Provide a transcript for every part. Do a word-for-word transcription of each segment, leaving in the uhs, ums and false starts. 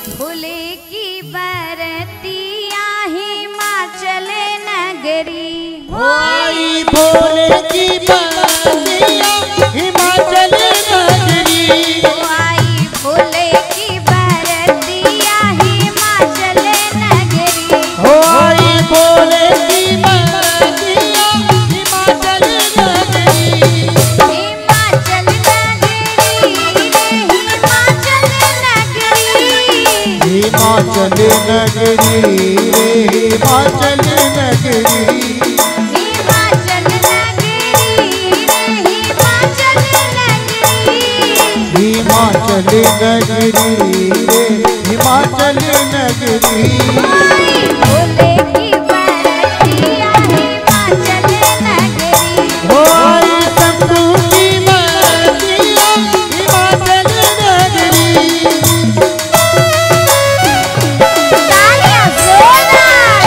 भोले की बरतिया हिमाचल नगरी। आई भोले की बरतिया हिमाचल नगरी। आई भोले की बरतिया हिमाचल नगरी। आई भोले की बरतिया हिमाचल नगरी। हिमाचल नगरी हिमाचल नगरी। हिमाचल नगरी रे हिमाचल नगरी। हिमाचल नगरी हिमाचल नगरी। हिमाचल नगरी रे हिमाचल नगरी। आई भोले की बरतिया हिमाचल नगरी। आई शंभू की बरतिया हिमाचल नगरी। तालियां जोरदार।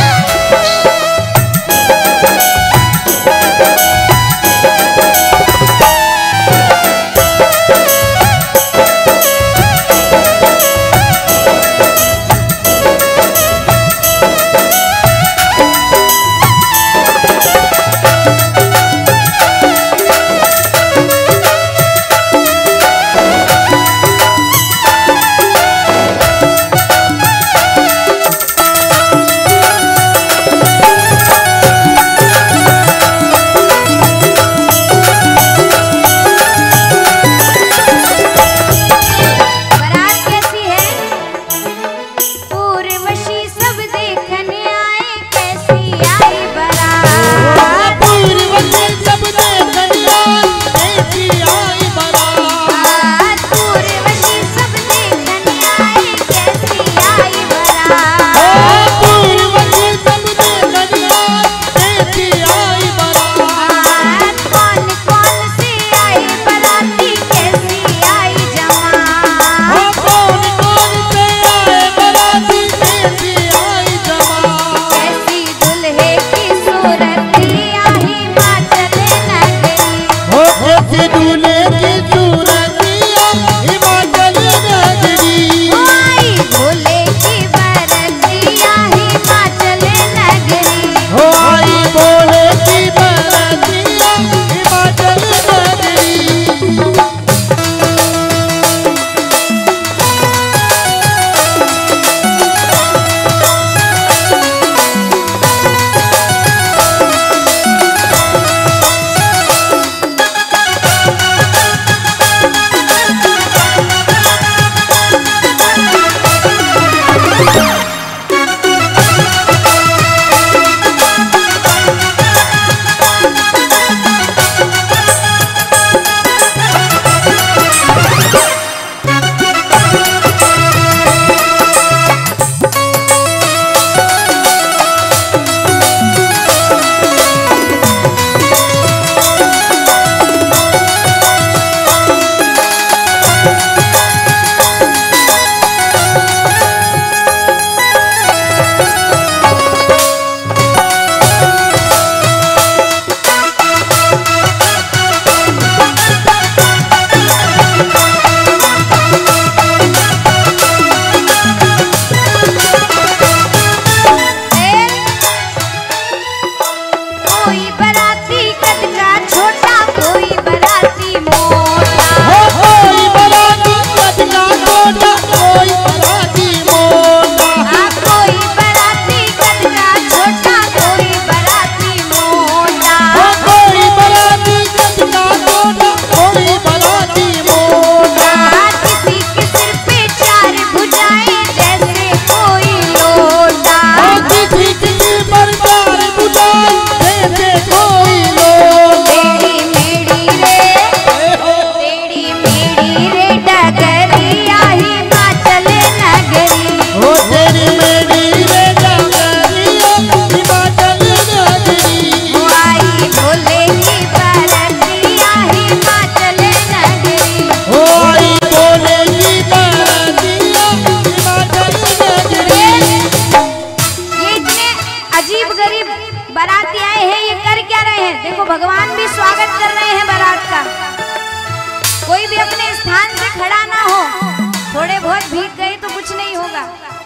होगा।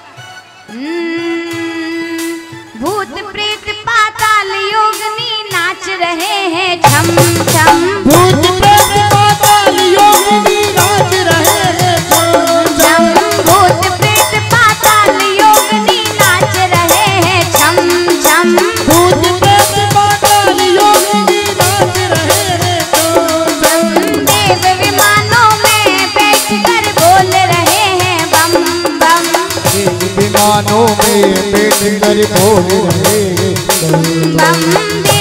भूत प्रेत पाताल योगिनी नाच रहे हैं छम छम। भूत प्रेत पाताल योगिनी नाच रहे हैं छम छम। भूत प्रेत पाताल योगिनी नाच रहे हैं छम छम। भूत प्रेत पाताल योगिनी नाच रहे हैं छम छम। देव विमानों में बैठकर बोल रहे हैं बम बम। देव विमानों में बैठकर बोल रहे हैं बम।